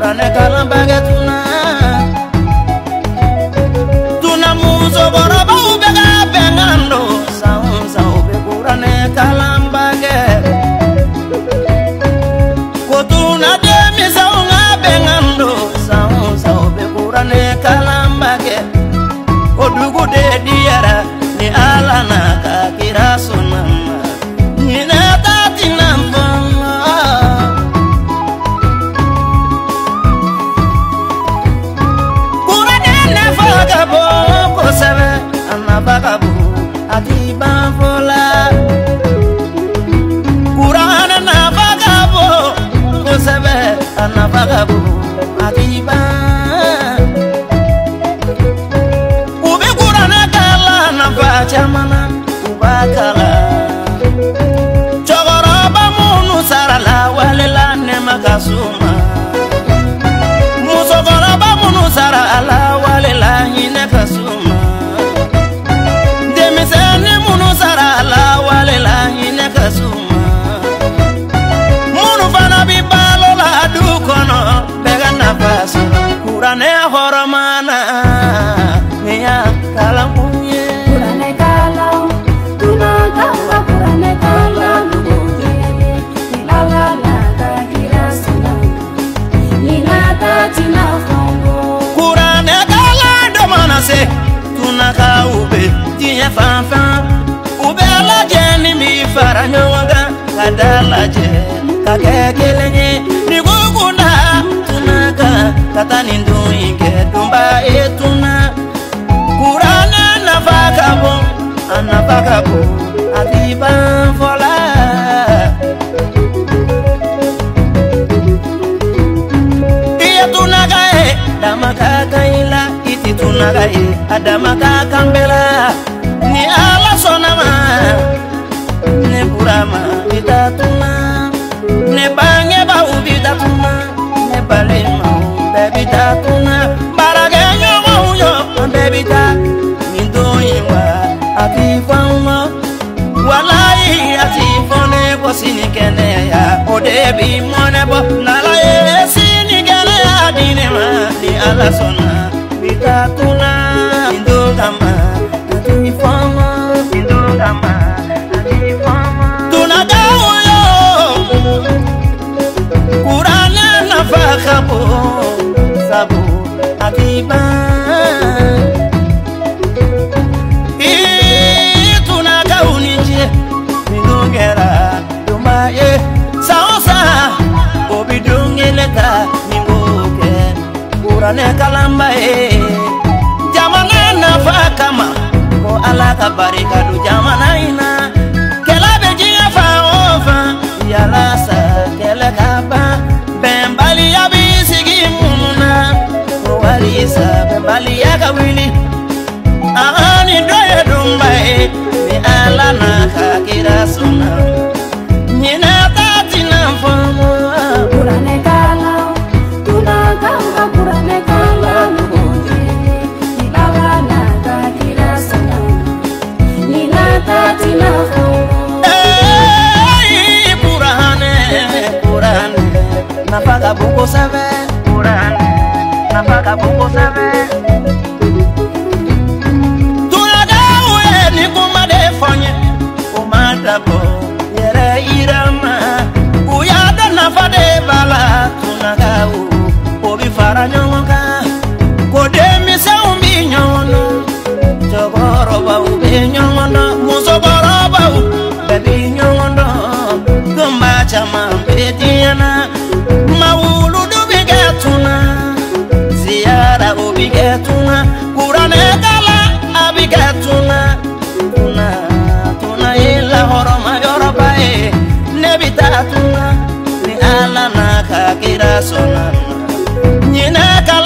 kurane kalamba ge tuna muso boroba ubega bengando saunsa ube kurane kalamba ge kotuna demi saunga bengando saunsa ube kurane kalamba ge odugu de diara ni alana ka kirasunama nina tatina mfama kurane nefagabo kosebe anabagabo akiban fola kurane nefagabo kosebe anabagabo akiban ube kurane kala nafachamana ubakala chogoroba munu sarala walela nemakasuma musogoroba munu sarala walela hinekasuma demiseni munu sarala walela hinekasuma munu fana bibalo la dukono bega nafaso kurane horomana meya kalampunye kurane kalam tunagawa kurane kalam la kakirasuna ninata tina fongo kurane kalam domana se tunaka ube tiye fanfan ube alaje ni mi faranyonga kadalaje kakekelenye ni gugunda tunaka tatani nduinge dumba etuna kurane nafakabo anafakabo adiban fola iya tunaga damaka kaila iti tunaga adamaka kambela ni ala sonama ne burama bidatuna ne bange ba ubidatuna ne balema bebidatuna baragenyo yo bebita mindoywa atifama walai atifone bosini kene ya odebi monebo nala esini kene ya dinema ni ala sona bitatuna indogama atifama indogama atifama tunagawo kurane nafakabo sabu akiban tunaka uninje minungera dumaye saosa obidungeleta ningoke kurane kalamba jamana nafakama ko alaka barika du jamana ina kelabe jiya fa ofa yalasa kelekaba bembali yabisigi muna walisa bembali yakawili ahani doye dumbae ni alana kakirasuna nina tatina mfomo kurane kalam tunagawa kurane kalam la kakirasuna ninata tina fongo kurane nafaka buko sabe kurane nafaka buko sabe tunagawe ni kumade fonye kumadabo yere irama uyada nafade bala tunagawo obi faranyonga kodemi se umbi nyono jogoroba ubi nyono musogoroba bebi nyono gumba chama betiana mawulu dubigatuna ziyara ubigatuna kurane kala abigatuna tuna ila horoma yorobae nebitatuna ni alana kakirasona nyina kala